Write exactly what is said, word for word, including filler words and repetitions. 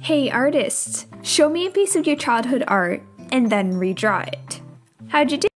Hey artists, show me a piece of your childhood art and then redraw it. How'd you do?